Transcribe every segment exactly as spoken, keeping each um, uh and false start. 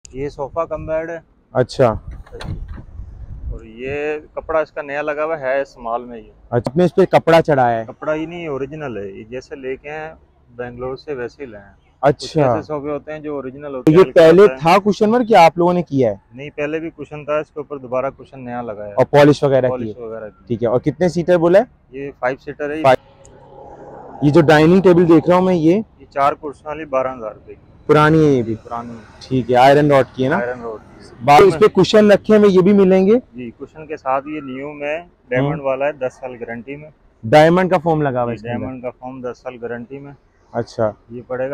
ये sofa cum bed है। अच्छा और ये कपड़ा इसका नया लगा हुआ है स्मॉल में। ये अच्छा, आपने इस पे कपड़ा चढ़ाया है? कपड़ा ही नहीं, ओरिजिनल है ये, जैसे लेके हैं बेंगलोर से वैसे ही लाए हैं। कुछ अच्छा, ऐसे सोफे होते हैं जो ओरिजिनल तो होते हैं, ये हल्का पहले होता है। था कुशन वर्क या आप लोगों ने किया है? नहीं, पहले भी कुशन था, इसके ऊपर दोबारा कुशन नया लगाया और है। पॉलिश वगैरह की है? पॉलिश वगैरह की। ठीक है। और कितने सीटर बोला है? ये फाइव सीटर है। फाइव। ये जो डाइनिंग टेबल देख रहा हूँ मैं, ये ये चार कुर्सियों वाली बारह हजार रुपए की। पुरानी है ये जी भी? पुरानी। ठीक है, आयरन रॉड की है ना? Iron road. बाकी इस पे कुशन रखे हुए ये भी मिलेंगे? जी कुशन के साथ ये न्यू में हम्म, डायमंड वाला है, दस साल गारंटी में। डायमंड का फोम लगा हुआ है जी इसके अंदर? डायमंड का फॉर्म दस साल गारंटी में। अच्छा, ये पड़ेगा।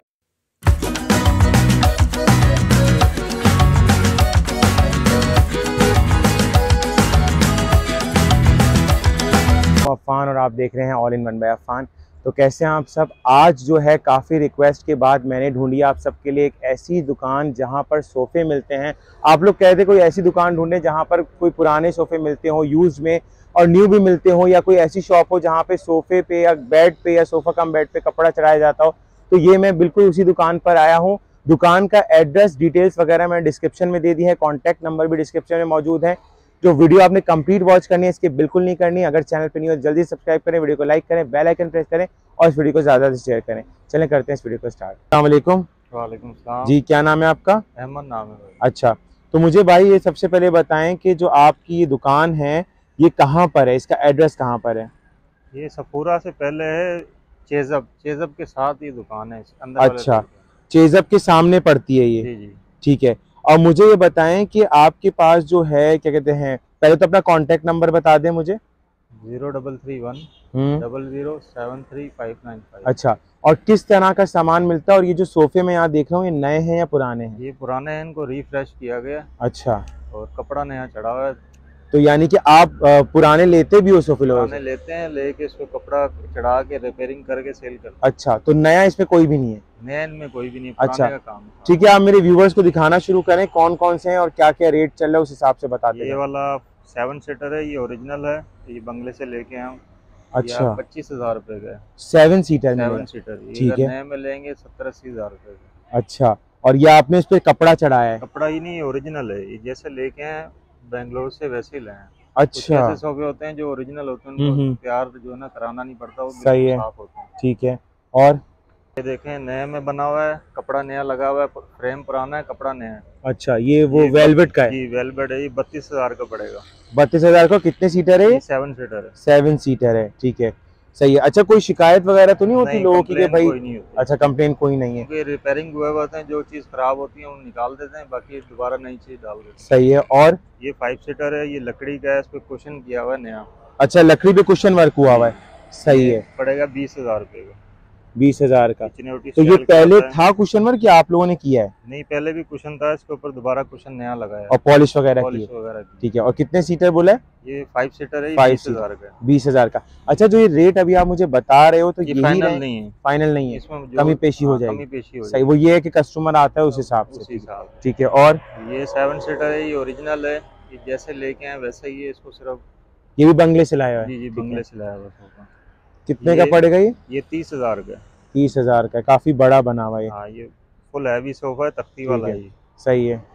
अफान और आप देख रहे हैं all in one by Afan. तो कैसे हैं आप सब? आज जो है काफ़ी रिक्वेस्ट के बाद मैंने ढूंढी आप सबके लिए एक ऐसी दुकान जहां पर सोफ़े मिलते हैं। आप लोग कहते हैं कोई ऐसी दुकान ढूंढें जहां पर कोई पुराने सोफ़े मिलते हो यूज़ में और न्यू भी मिलते हो, या कोई ऐसी शॉप हो जहां पे सोफ़े पे या बेड पे या सोफ़ा कम बेड पे कपड़ा चढ़ाया जाता हो। तो ये मैं बिल्कुल उसी दुकान पर आया हूँ। दुकान का एड्रेस डिटेल्स वगैरह मैंने डिस्क्रिप्शन में दे दी है, कॉन्टैक्ट नंबर भी डिस्क्रिप्शन में मौजूद है। जो वीडियो आपने कंप्लीट वॉच करनी है, इसके बिल्कुल नहीं करनी। अगर चैनल पर नहीं हो जल्दी सब्सक्राइब करें, वीडियो को लाइक करें, बेल आइकन प्रेस करें और इस वीडियो को ज़्यादा से शेयर करें। चलें करते हैं इस वीडियो को स्टार्ट। अस्सलाम वालेकुम। वालेकुम सलाम। जी, क्या नाम है आपका? अहमद नाम है भाई। अच्छा, तो मुझे भाई ये सबसे पहले बताएं कि जो आपकी ये दुकान है ये कहाँ पर है, इसका एड्रेस कहाँ पर है? ये सफूरा से पहले है चेजब, चेजब के साथ ये दुकान है, इस अंदर वाले अच्छा, रोड पे। चेजब के सामने पड़ती है ये? जी जी। ठीक है। और मुझे ये बताएं कि आपके पास जो है क्या कहते हैं, पहले तो अपना कॉन्टैक्ट नंबर बता दें मुझे। Zero double three one hmm, double zero seven three five nine five. अच्छा। और किस तरह का सामान मिलता है? और ये जो सोफे में यहाँ देख रहा हूँ ये नए हैं या पुराने हैं? ये पुराने हैं, इनको रिफ्रेश किया गया अच्छा, और कपड़ा नया चढ़ा हुआ है। तो यानी कि आप अ, पुराने लेते भी हो सोफे लोगों पुराने से? लेते हैं, लेके इसको कपड़ा चढ़ा के रिपेयरिंग करके सेल करते अच्छा, तो नया इसमें कोई भी नहीं है? हैं। नया इनमें कोई भी नहीं, अच्छा, पुराने का काम है। ठीक है। आप मेरे व्यूवर्स को दिखाना शुरू करें कौन कौन से हैं और क्या क्या रेट चल रहा है, उस हिसाब से बताते ये जाएं। वाला सेवन सीटर है, ये ओरिजिनल है, ये बंगले से लेके आए हम। या अच्छा, पच्चीस हजार रुपए का है। सेवन सीटर सेवन मिलेगा? सीटर ये ठीक अगर है। नए में लेंगे सत्तर अस्सी हजार रुपए का। अच्छा, और ये आपने इस पे कपड़ा चढ़ाया है? कपड़ा ही नहीं, ओरिजिनल है ये, जैसे लेके हैं बेंगलोर से वैसे ही लाए हैं। कुछ अच्छा, ऐसे सोफे होते हैं जो ओरिजिनल होते हैं, हम्म उनको हम्म, तैयार जो है ना कराना नहीं पड़ता, वो सही बिल्कुल है। साफ होते हैं। ठीक है। और ये देखें नए में बना हुआ है, कपड़ा नया लगा हुआ है, फ्रेम पुराना है, कपड़ा नया है। अच्छा, ये वो ये वेलवेट का है? जी वेलवेट है, ये बत्तीस हजार का पड़ेगा। बत्तीस हजार का? कितने सीटर है ये ये? सेवन सीटर है। सेवन सीटर है, ठीक है। सही है। अच्छा, कोई शिकायत वगैरह तो नहीं होती नहीं, लोगों की कि कंप्लेन भाई? कोई नहीं होती। अच्छा, कंप्लेन कोई नहीं है। क्योंकि रिपेयरिंग हुए होते हैं, जो चीज़ खराब होती है वो निकाल देते हैं, बाकी दोबारा नई चीज़ डाल देते हैं। सही है। और ये फाइव सीटर है, ये लकड़ी का है, इस पे कुशन किया हुआ है नया। अच्छा, लकड़ी पे कुशन वर्क हुआ हुआ है? सही ये है। पड़ेगा बीस हजार रुपये का। बीस हजार का? चुनौती तो ये स्टाइल का पहले होता है। था कुशन वर्क या आप लोगों ने किया है? नहीं, पहले भी कुशन था, इसके ऊपर दोबारा कुशन नया लगाया और है। पॉलिश वगैरह की पॉलिश है? वगैरह की। ठीक है। और कितने सीटर बोला है? ये फाइव सीटर है, ये फाइव बीस सीटर, हजार का है। बीस हजार का। अच्छा, जो ये रेट अभी आप मुझे बता रहे हो तो ये यही फाइनल रहे? नहीं है, फाइनल नहीं है, इसमें जो कमी पेशी हो हाँ, जाएगी? कमी पेशी हो सही, जाएगी। वो ये है कि कस्टमर आता है उस हिसाब से। उसी हिसाब से। ठीक है। और ये सेवन सीटर है, ये ओरिजिनल है, ये जैसे लेके आए वैसे ही है, इसको सिर्फ ये भी बंगले से लाया हुआ है? जी जी ठीक बंगले है। से लाया हुआ सोफा। कितने का ये पड़ेगा ये? ये तीस हजार का है। तीस हजार का? काफी बड़ा बना हुआ है ये। हाँ, ये फुल हैवी सोफा है, तख्ती ठीक वाला है, है ये। सही है।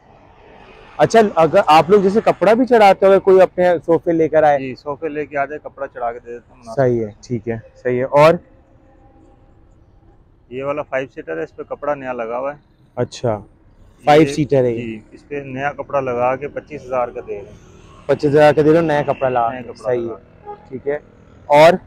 अच्छा, अगर आप लोग जैसे कपड़ा भी चढ़ाते हो, कोई अपने सोफे लेकर आए? जी सोफे लेके आ जाए, कपड़ा चढ़ा के दे देते हैं मुनासिब सही है, प्राइस। ठीक है, सही है। और ये वाला फाइव सीटर है, इस पे कपड़ा नया लगा हुआ है। अच्छा, फाइव ये सीटर है ये? जी, इस पे नया कपड़ा लगा के पच्चीस हजार का दे रहे हैं। पच्चीस हजार का दे रहे हो नया कपड़ा लगा नया के? कपड़ा सही लगा है, के। ठीक है। और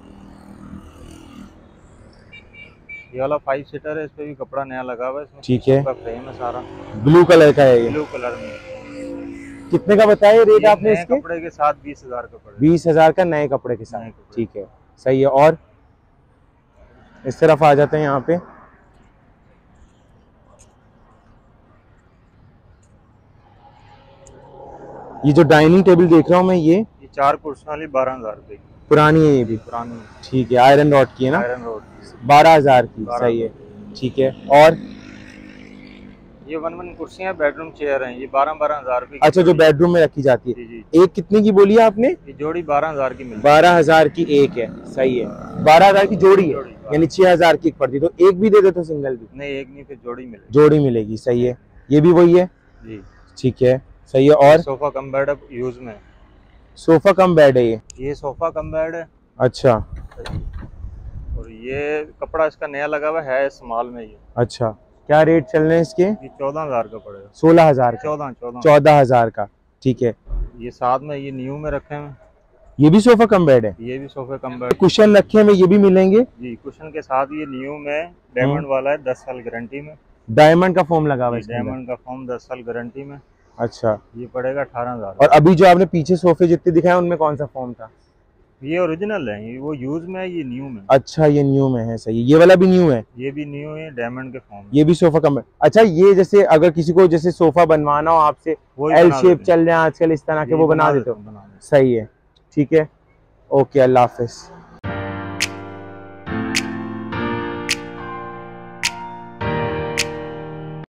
ये वाला फाइव सीटर है, इस पे भी कपड़ा नया लगा हुआ है, इसमें ठीक शीशम है, का फ्रेम है सारा। ब्लू कलर का है ये? ब्लू कलर में। कितने का बताया रेट ये आपने नए इसके? कपड़े के साथ बीस हजार का पड़ेगा। बीस हजार का नए कपड़े के साथ? नए कपड़े। ठीक है, सही है। और इस तरफ आ जाते हैं यहाँ पे। ये जो डाइनिंग टेबल देख रहा हूँ मैं, ये ये चार कुर्सियों वाली बारह हजार रुपए की। पुरानी है ये भी? पुरानी। ठीक है, आयरन रॉड की है ना? आयरन रोड की। बारह हजार की? बारह सही है, ठीक है। और ये वन वन कुर्सियां बेडरूम चेयर हैं, ये बारह बारह हजार रुपए की। अच्छा, जो बेडरूम में रखी जाती जी है, जी। एक कितने की बोली है आपने? ये जोड़ी बारह हजार की मिलती है। बारह हजार की एक है? सही है, बारह हजार की जोड़ी है, जोड़ी, यानी छह हजार की एक पड़ती। तो एक भी दे दे तो सिंगल भी? नहीं, एक नहीं, फिर जोड़ी मिलेगी। जोड़ी मिलेगी, सही है। ये भी वही है? जी ठीक है, सही है। और सोफा कम बेड अब यूज में। सोफा कम बेड है ये? ये सोफा कम बेड है। अच्छा और ये कपड़ा इसका नया लगा हुआ है स्मॉल में ये। अच्छा, क्या रेट चल रहे हैं इसके? ये चौदह हजार का पड़ेगा। सोलह हजार का? चौदह चौदह चौदह हजार का, ठीक है। ये साथ में ये न्यू में रखे हैं। ये भी सोफा कम बेड है? ये भी सोफे कम बेड। कुशन रखे हैं, ये भी मिलेंगे जी, कुशन के साथ ये न्यू में डायमंड वाला है, दस साल गारंटी में। डायमंड का फोम लगा हुआ है? डायमंड का फोम दस साल गारंटी में। अच्छा, ये पड़ेगा अठारह हजार। और अभी जो आपने पीछे सोफे जितने दिखाए उनमें कौन सा फोम था? ये ओरिजिनल है, ये वो यूज में है, ये न्यू में। अच्छा, ये न्यू में है, सही है। ये वाला भी न्यू है? ये भी न्यू है, डायमंड के फॉर्म। ये भी सोफा कम बेड। अच्छा, ये जैसे अगर किसी को जैसे सोफा बनवाना हो आपसे, एल शेप चल रहे हैं आजकल इस तरह के, वो बना देते हो? बना देते। सही है, ठीक है, ओके, अल्लाह हाफिज।